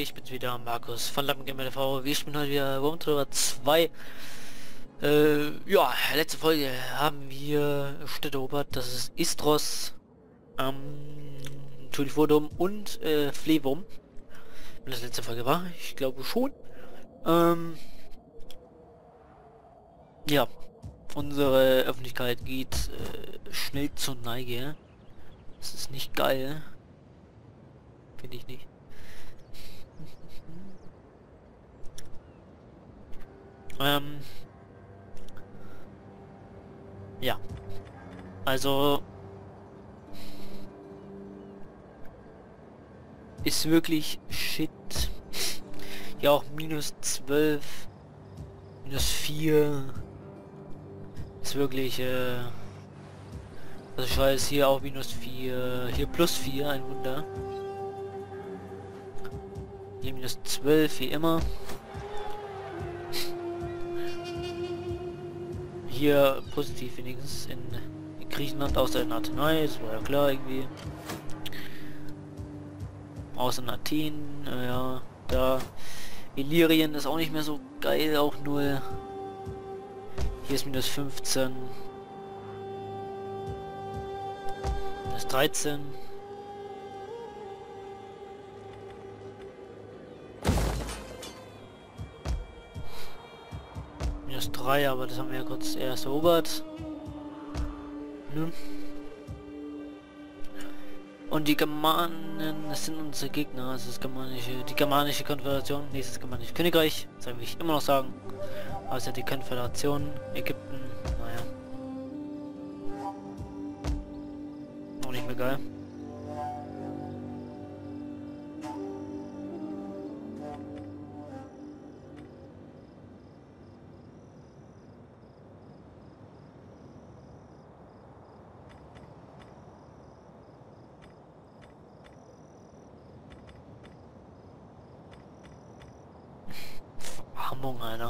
ich bin's wieder, Markus von Lampengamer TV. Wir spielen heute wieder Worm Trailer 2. Ja, letzte Folge haben wir Städte erobert. Das ist Istros, Tulifurdum und Flevum. Wenn das letzte Folge war, ich glaube schon. Ja, unsere Öffentlichkeit geht schnell zur Neige. Das ist nicht geil. Finde ich nicht. Ja. Also ist wirklich shit. Ja, auch -12, -4 ist wirklich also ich weiß, hier auch -4, hier +4, ein Wunder. Hier -12 wie immer. Hier positiv wenigstens in Griechenland, außer in Athenai, das war ja klar irgendwie. Außer in Athen, ja, da. Illyrien ist auch nicht mehr so geil, auch 0. Hier ist -15. -13. -3, aber das haben wir ja kurz erst erobert. Ne? Und die Germanen, das sind unsere Gegner, also die germanische Konföderation, nächstes germanische Königreich, das will ich immer noch sagen. Also die Konföderation, Ägypten, naja. Auch nicht mehr geil. Verarmung, einer.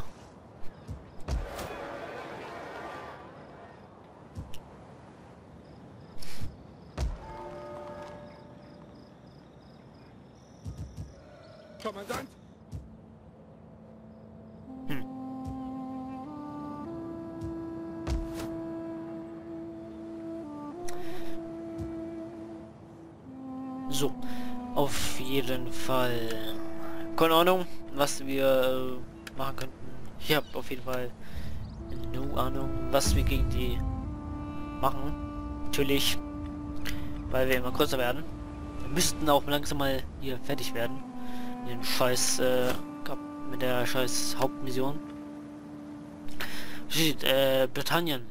Kommandant! So, auf jeden Fall. Keine Ahnung, was wir machen könnten. Ich habe auf jeden Fall no Ahnung, was wir gegen die machen. Natürlich, weil wir immer größer werden. Wir müssten auch langsam mal hier fertig werden. Mit dem Scheiß, mit der Scheiß Hauptmission. Steht, Britannien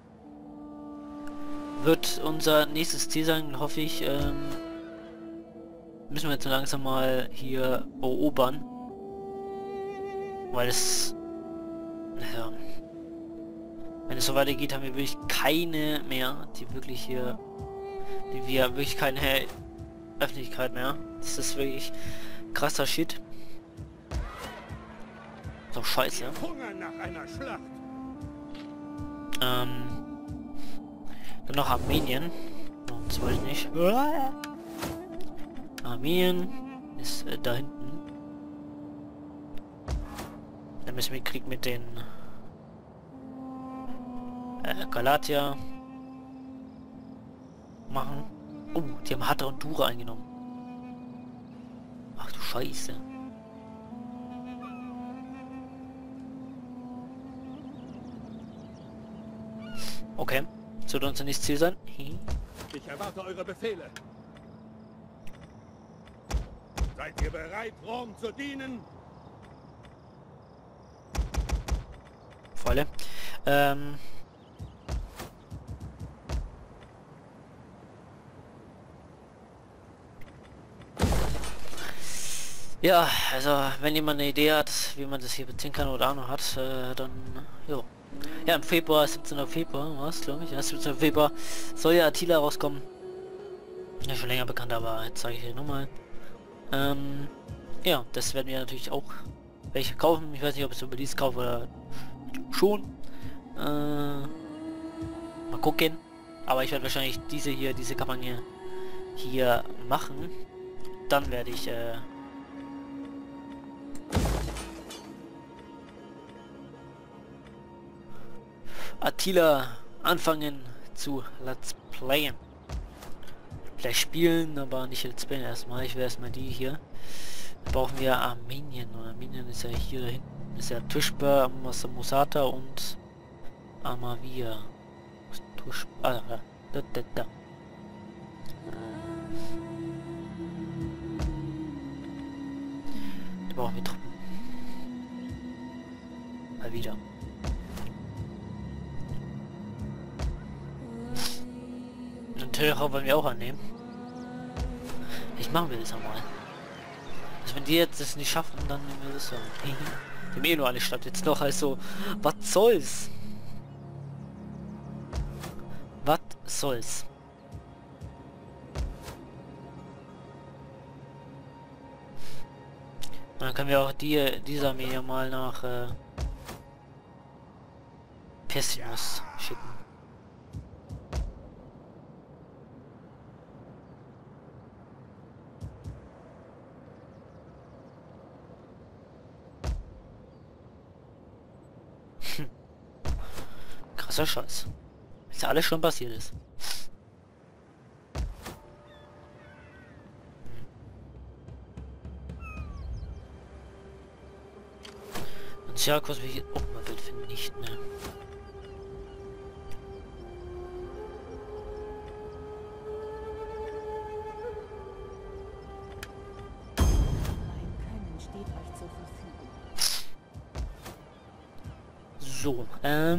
wird unser nächstes Ziel sein, hoffe ich. Müssen wir jetzt langsam mal hier erobern. Weil es... Naja... Wenn es so weitergeht, haben wir wirklich keine mehr, die wir wirklich keine Öffentlichkeit mehr. Das ist wirklich krasser Shit. So scheiße. Hunger nach einer Schlacht. Dann noch Armenien. Oh, das wollte ich nicht. Armenien ist da hinten. Dann müssen wir Krieg mit den Galatia machen. Oh, die haben Hatra und Dura eingenommen. Ach du Scheiße. Okay, sollte unser nächstes Ziel sein. Ich erwarte eure Befehle. Seid ihr bereit, Rom zu dienen? Volle. Ja, also wenn jemand eine Idee hat, wie man das hier beziehen kann oder Ahnung hat, dann jo. Ja, im Februar, 17. Februar, was glaube ich, ja, 17. Februar soll ja Attila rauskommen. Ja, schon länger bekannt, aber jetzt zeige ich hier nochmal. Ja, das werden wir natürlich auch welche kaufen. Ich weiß nicht, ob ich so Release kaufe oder schon. Mal gucken. Aber ich werde wahrscheinlich diese Kampagne hier machen. Dann werde ich Attila anfangen zu Let's Playen. Vielleicht spielen, aber nicht Let's Playen erstmal. Ich will erstmal die hier. Da brauchen wir Armenien. Und Armenien ist ja hier da hinten. Ist ja Tushpa, Musata und Amavia. Da. Da brauchen wir Truppen. Mal wieder. Und Terror wollen wir auch annehmen. Ich machen wir das einmal. Also wenn die jetzt das nicht schaffen, dann nehmen wir das ja. Die haben eh nur eine Stadt jetzt noch, also was soll's? Was soll's? Dann können wir auch diese Armee ja mal nach Pessinus schicken. Krasser Scheiß. Ist ja alles schon passiert ist. Und Syrakus will ich auch mal wild finden, nicht, ne? So,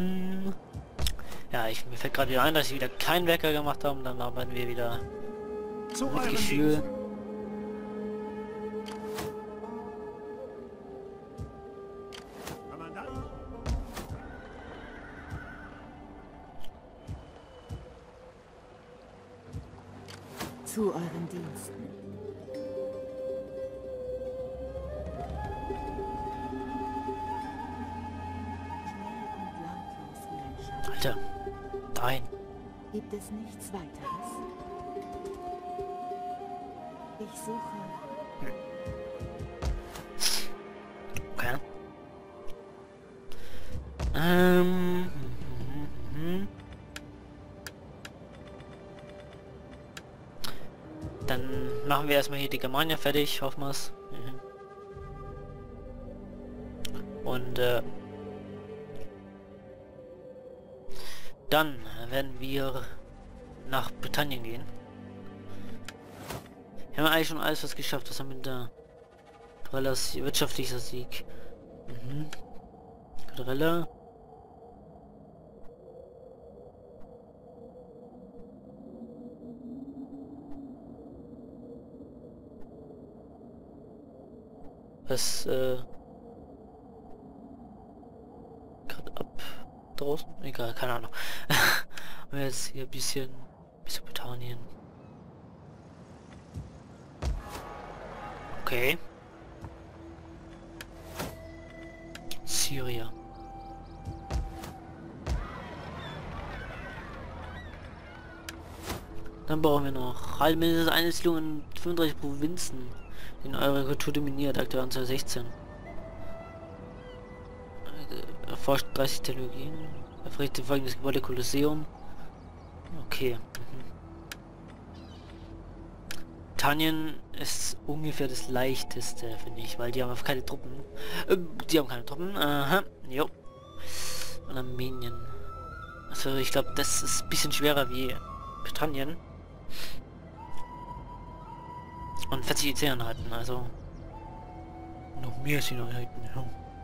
ja, mir fällt gerade wieder ein, dass wir wieder keinen Wecker gemacht haben, dann arbeiten wir wieder mit Gefühl. Zu euren Diensten. Alter, dahin. Gibt es nichts weiteres? Ich suche. Okay. Dann machen wir erstmal hier die Germania fertig, hoffen wir's. Und dann werden wir nach Britannien gehen. Wir haben eigentlich schon alles was geschafft. Was haben wir da? Drellas wirtschaftlicher Sieg. Drella. Was gerade ab draußen? Egal, keine Ahnung. Und jetzt hier ein bisschen Mesopotamien. Okay. Syrien. Dann brauchen wir noch mindestens eine Siedlung in 35 Provinzen, die eure Kultur dominiert, aktuell Anzahl 16. Erforscht 30 Technologien, errichtet folgendes Gebäude Kolosseum. Okay. Britannien ist ungefähr das leichteste, finde ich, weil die haben keine Truppen. Die haben keine Truppen. Aha, jo. Und Armenien. Also ich glaube, das ist ein bisschen schwerer wie Britannien. Und 40 EC-Einheiten, also noch mehr EC-Einheiten, ja.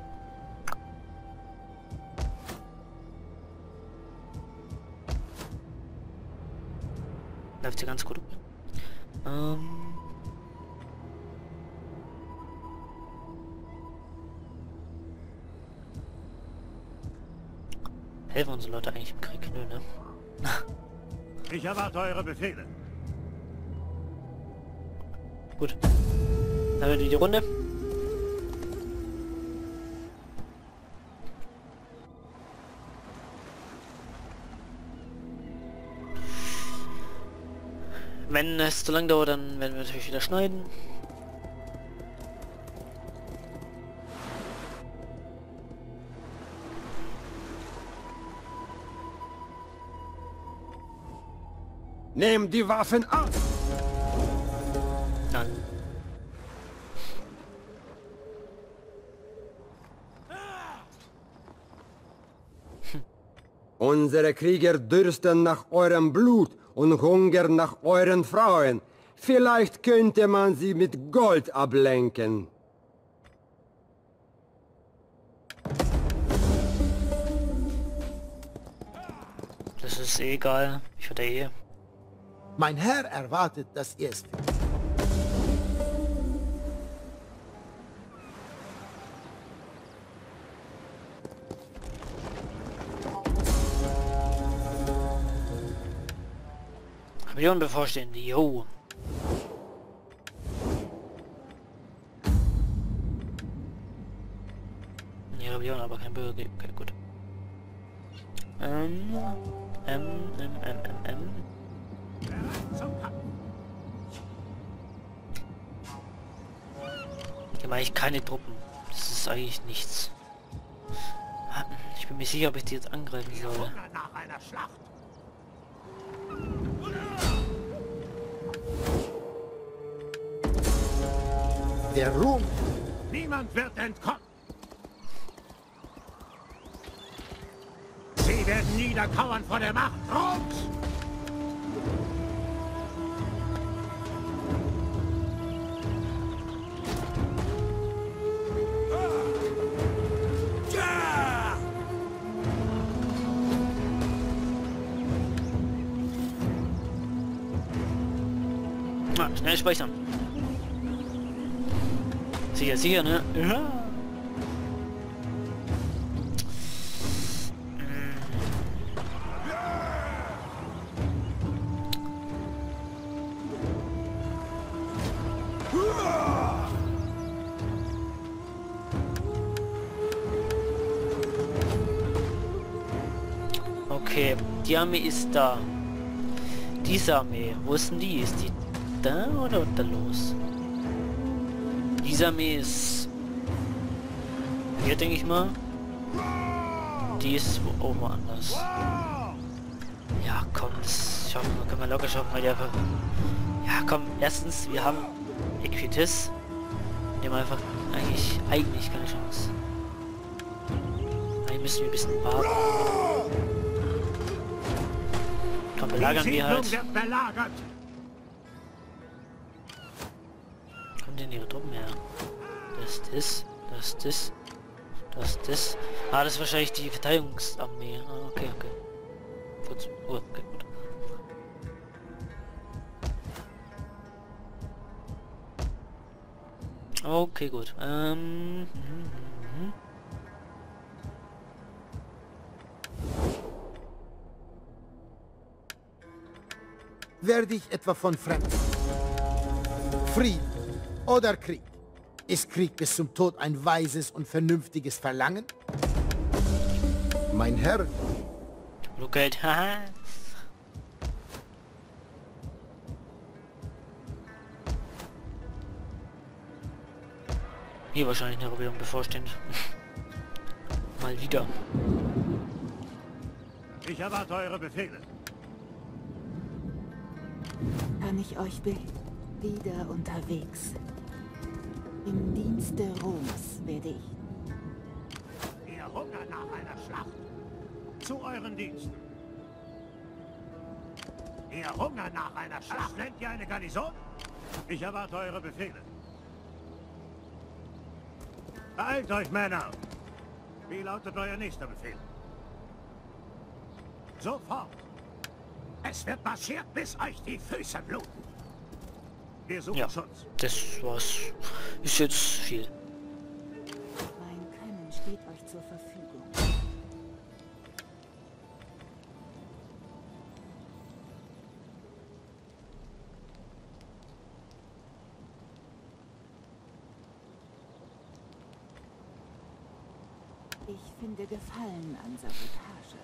Läuft ja ganz gut. Helfen unsere Leute eigentlich im Krieg? Nö, ne? Ich erwarte eure Befehle. Gut. Dann haben wir die Runde. Wenn es zu lang dauert, dann werden wir natürlich wieder schneiden. Nehmt die Waffen ab! Nein. Unsere Krieger dürsten nach eurem Blut und hungern nach euren Frauen. Vielleicht könnte man sie mit Gold ablenken. Das ist eh egal. Ich hatte eh. Mein Herr erwartet, dass ihr es... Rebellion bevorstehende, jo. Nee, Rebellion, aber kein Bürger. Okay, gut. Hier mache ich keine Truppen. Das ist eigentlich nichts. Ich bin mir sicher, ob ich die jetzt angreifen soll. Hunger nach einer Schlacht. Der Ruhm... Niemand wird entkommen. Sie werden niederkauern vor der Macht Roms. Ah, schnell speichern. Sicher, sicher, ne? Ja. Okay, die Armee ist da. Diese Armee, wo ist denn die? Ist die da oder da los? Diese Armee ist hier, denke ich mal. Die ist auch woanders. Ja, komm, das schaffen wir, können wir locker schaffen, weil die einfach... Ja, komm, erstens, wir haben Equitis. Die haben einfach eigentlich keine Chance. Eigentlich müssen wir ein bisschen warten. Komm, belagern wir halt. Wird belagert. Kommt denn ihre Truppen her? Das. Ah, das ist wahrscheinlich die Verteidigungsarmee. Ah, okay. Gut. Oh, okay, gut. Okay, gut. Werde ich etwa von Fremden? Frieden oder Krieg? Ist Krieg bis zum Tod ein weises und vernünftiges Verlangen? Mein Herr, Blutgeld, haha. Hier wahrscheinlich eine Rebellion bevorstehend. Mal wieder. Ich erwarte eure Befehle. Kann ich euch wieder unterwegs. Im Dienste Roms werde ich. Ihr Hunger nach einer Schlacht. Zu euren Diensten. Ihr Hunger nach einer Schlacht. Nennt ihr eine Garnison? Ich erwarte eure Befehle. Beeilt euch, Männer! Wie lautet euer nächster Befehl? Sofort! Es wird marschiert, bis euch die Füße bluten. Wir suchen Ja, Schutz. das war's. Ist jetzt viel. Mein Können steht euch zur Verfügung. Ich finde Gefallen an Sabotage.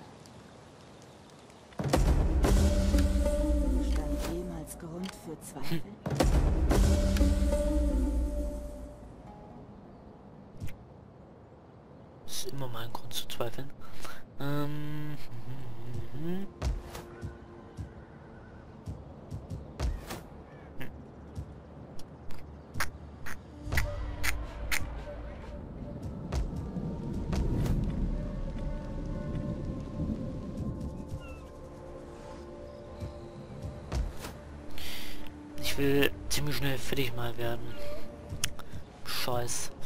Bestand jemals Grund für Zweifel? Das ist immer mal ein Grund zu zweifeln. will ziemlich schnell fertig mal werden. Scheiß.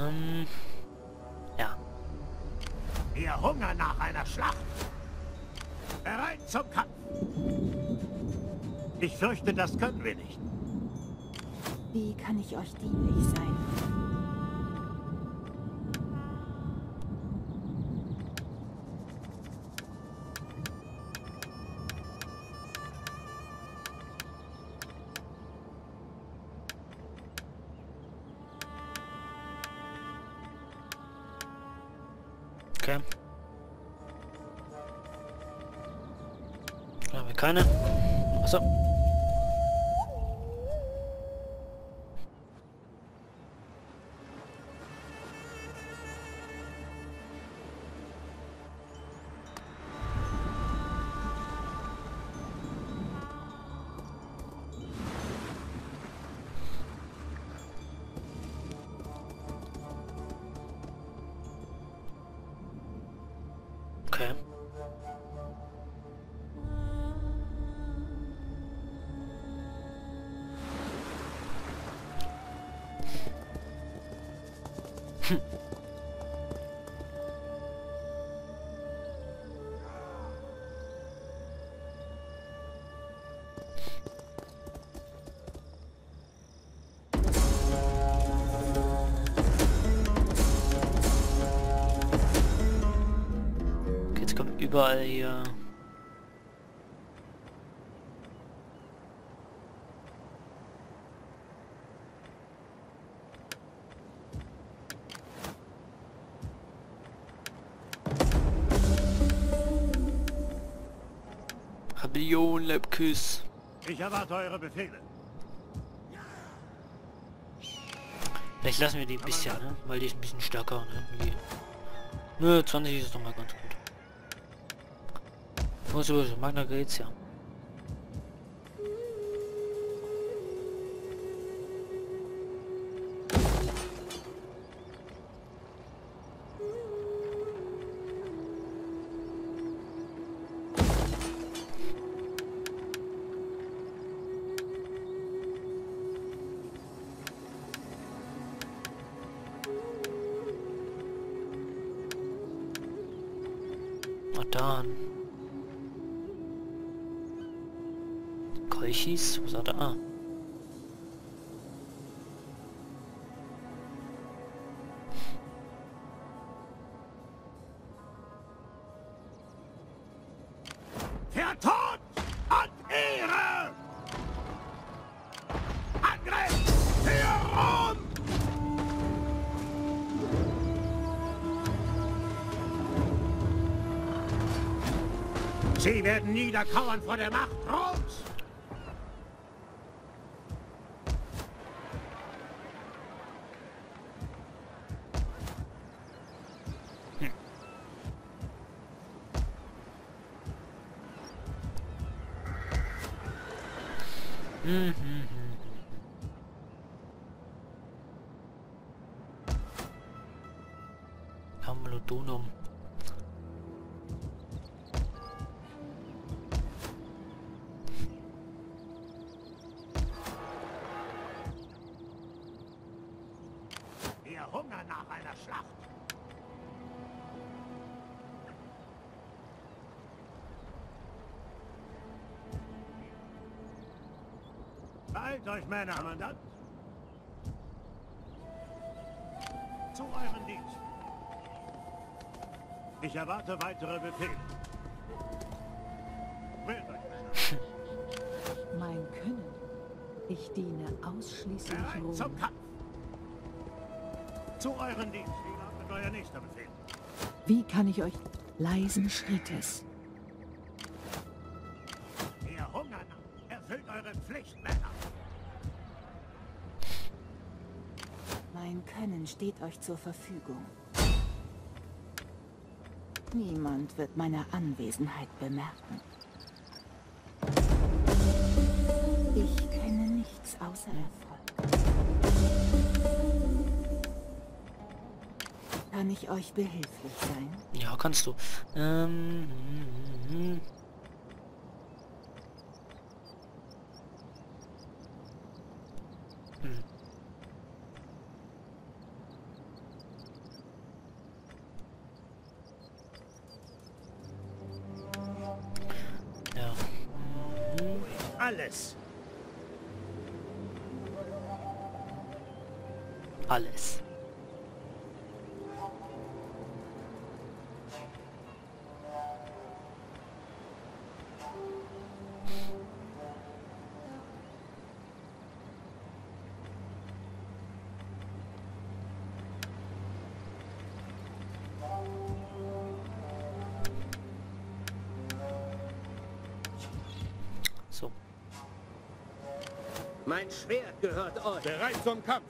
Ja. Wir hungern nach einer Schlacht. Bereit zum Kampf. Ich fürchte, das können wir nicht. Wie kann ich euch dienlich sein? Okay. Da haben wir keine. Achso. Okay. Jetzt kommt überall hier. Rebellion, Leibküss. Ich erwarte eure Befehle. Vielleicht lassen wir die ein bisschen, ne? Weil die ist ein bisschen stärker, ne? Wie... Nö, 20 ist doch mal ganz gut. Wo so, Magna Graecia. Dann. Kolchis? Was hat er? Ah. Für Tod und Ehre! Angriff für Rom! Sie werden niederkauern vor der Macht Roms! Camalodunum. Wir hungern nach einer Schlacht. Beeilt euch, Männer, Kommandant. Zu euren Dienst. Ich erwarte weitere Befehle. Wählt euch, Männer. Mein Können. Ich diene ausschließlich Bereit zum Rom. Kampf. Zu euren Dienst. Wie lautet euer nächster Befehl? Wie kann ich euch leisen Schrittes? Wir hungern. Erfüllt eure Pflicht, Männer. Mein Können steht euch zur Verfügung. Niemand wird meine Anwesenheit bemerken. Ich kenne nichts außer Erfolg. Kann ich euch behilflich sein? Ja, kannst du. alles. Alles. So. Mein Schwert gehört euch. Bereit zum Kampf.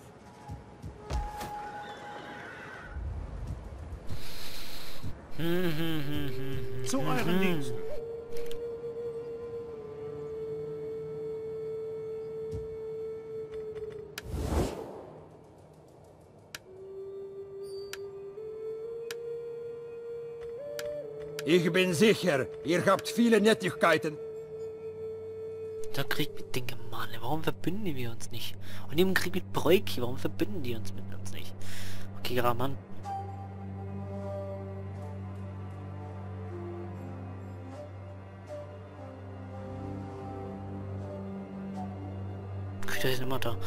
Zu euren Diensten. Ich bin sicher, ihr habt viele Nettigkeiten. Der Krieg mit den Germanen, warum verbünden wir uns nicht? Und im Krieg mit Breuki, warum verbünden die uns mit uns nicht? Okay, Raman. Der ist immer da.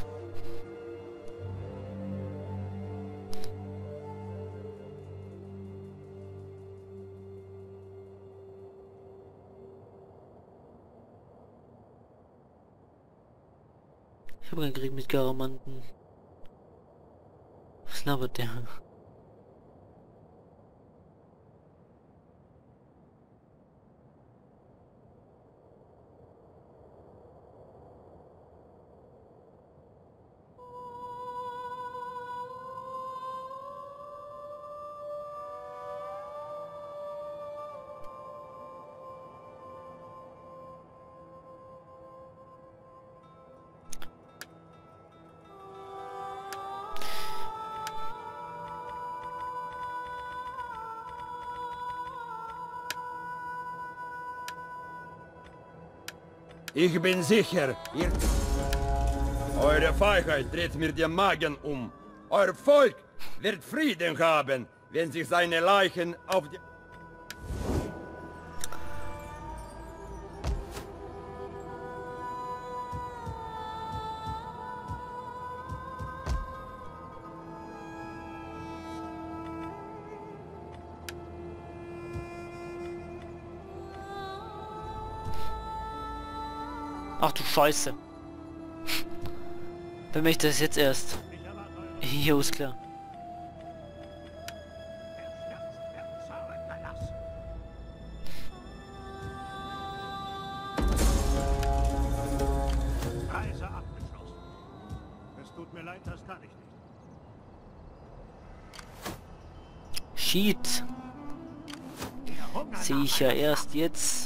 Ich habe keinen Krieg mit Garamanten. Was labert der? Ich bin sicher, ihr... Eure Feigheit dreht mir den Magen um. Euer Volk wird Frieden haben, wenn sich seine Leichen auf die... Ach du Scheiße. Wer möchte das jetzt erst? Jo, ist klar. Reise abgeschlossen. Es tut mir leid, das kann ich nicht. Shit. Der Hunger Sehe ich ja erst jetzt.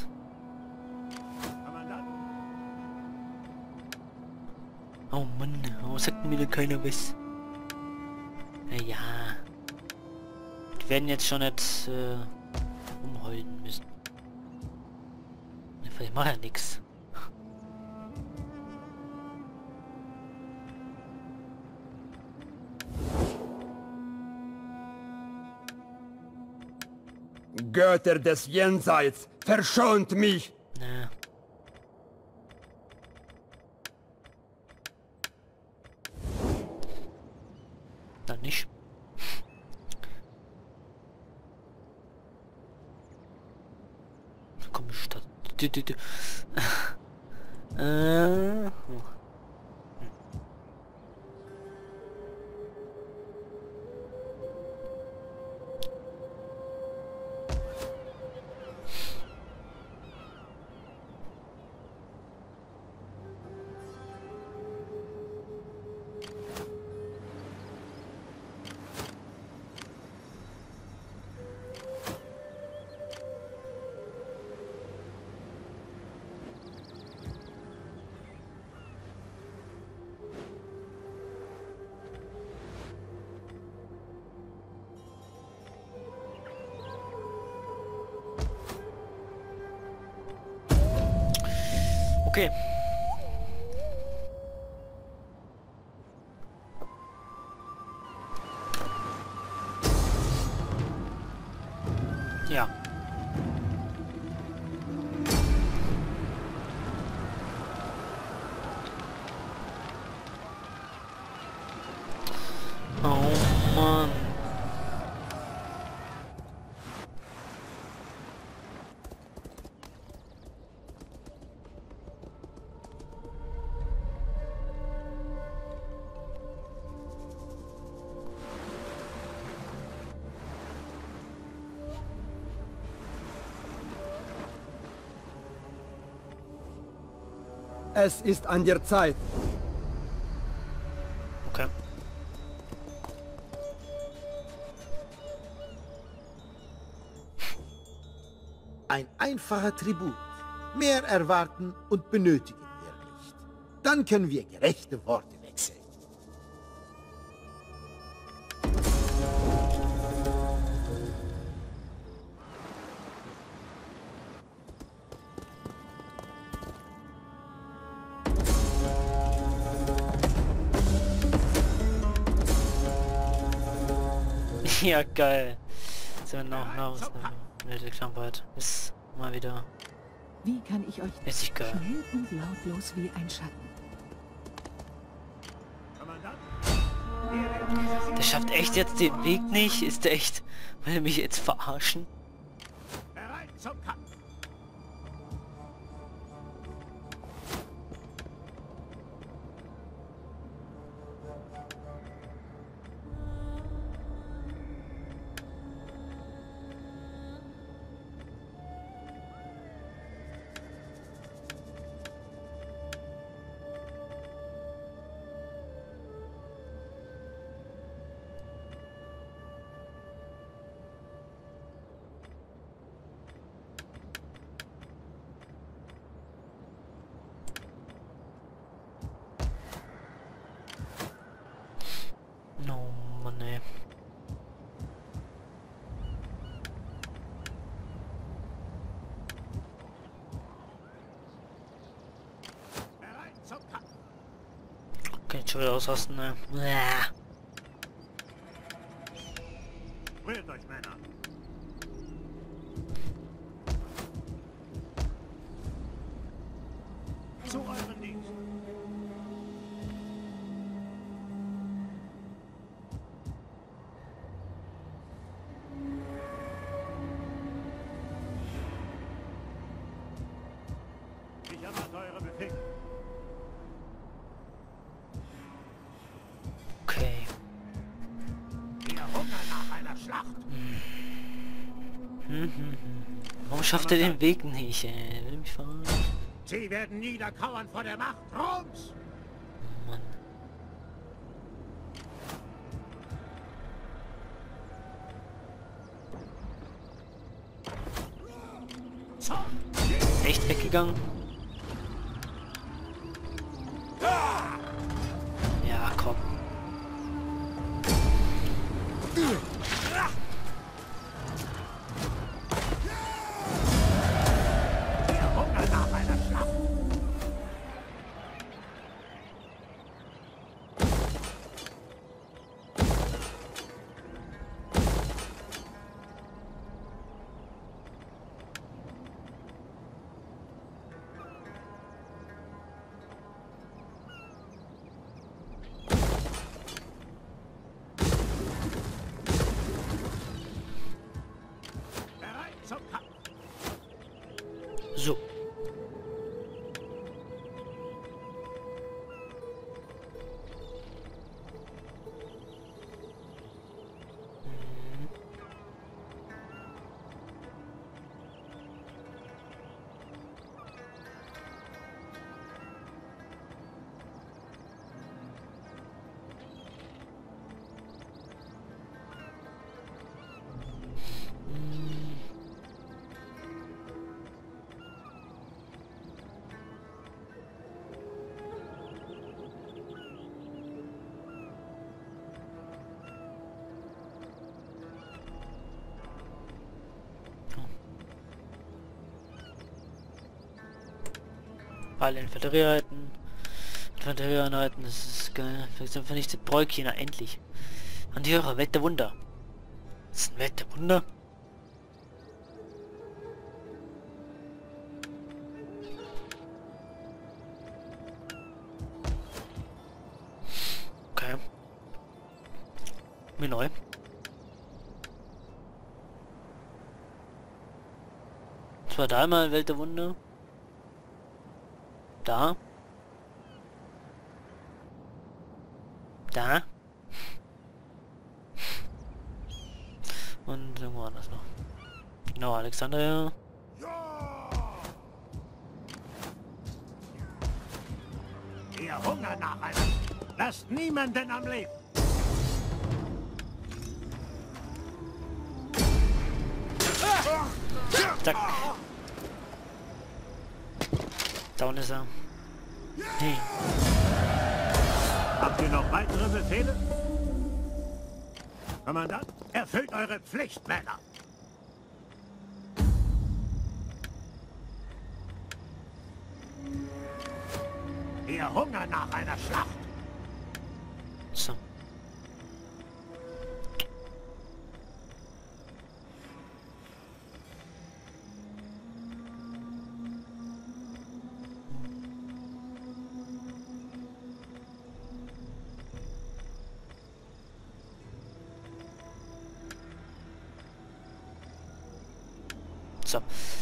Oh Mann, warum sagt mir da keiner was? Naja. Die werden jetzt schon nicht umheulen müssen. Ich mache ja nix. Götter des Jenseits, verschont mich! Na. Dann nicht. Komm, Stadt. Okay. Ja. Es ist an der Zeit. Okay. Ein einfacher Tribut. Mehr erwarten und benötigen wir nicht. Dann können wir gerechte Worte wechseln. Ja, geil. Sind wir noch nach der Krankheit. Ist mal wieder Wie kann ich euch richtig geil. schnell und lautlos wie ein Schatten? Kommandant, Der schafft echt jetzt den Weg nicht? Ist der echt... Will er mich jetzt verarschen? bereit zum Kampf. No, Mann, ey. Bereit zum Kampf. Kann ich schon wieder ausrasten, ne? Rührt euch, Männer. Zu euren Diensten. Ich erwarte eure Befehle. Okay. Wir hungern nach einer Schlacht. Warum schafft er den Weg nicht, ey? Will mich verarschen? Sie werden niederkauern vor der Macht Roms. Mann. Zum Echt weggegangen? Ja, komm. Wir hungern nach einer Schlacht. Bereit zum Kampf. So. Alle Infanterieeinheiten. Infanterieeinheiten, das ist geil. Vernichtet Bräukina, endlich. Und die Hörer, Welt der Wunder. Das ist ein Welt der Wunder? Okay. Mir neu. Das war da mal Welt der Wunder. Da. Da. Und irgendwo anders noch. Genau, Alexandria. Wir hungern nach einer. Lasst niemanden am Leben. Zack. Down ist er. Hey. Habt ihr noch weitere Befehle? Kommandant, erfüllt eure Pflicht, Männer. Wir hungern nach einer Schlacht. So. So.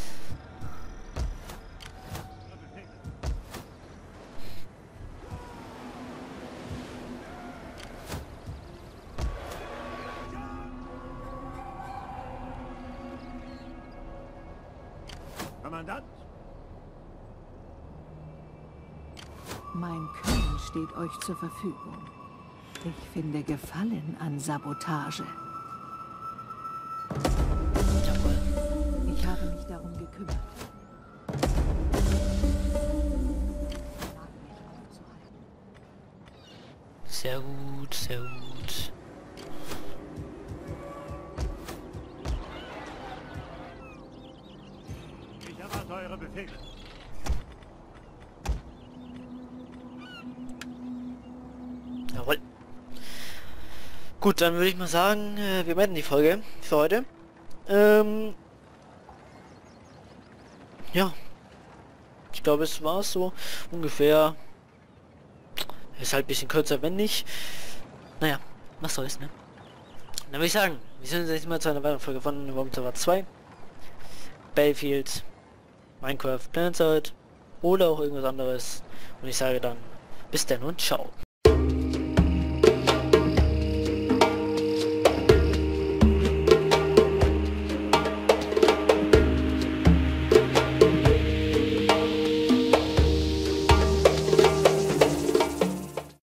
Kommandant? Mein Können steht euch zur Verfügung. Ich finde Gefallen an Sabotage. Jawohl. Ich habe mich darum gekümmert. Sehr gut, sehr gut. Ich erwarte eure Befehle. Jawohl. Gut, dann würde ich mal sagen, wir beenden die Folge für heute. Ja. Ich glaube, es war so ungefähr. Ist halt ein bisschen kürzer, wenn nicht. Naja, was soll's, ne? Dann würde ich sagen, wir sehen uns jetzt mal zu einer weiteren Folge von Worm Server 2. Battlefield, Minecraft, Planet oder auch irgendwas anderes. Und ich sage dann, bis dann und ciao.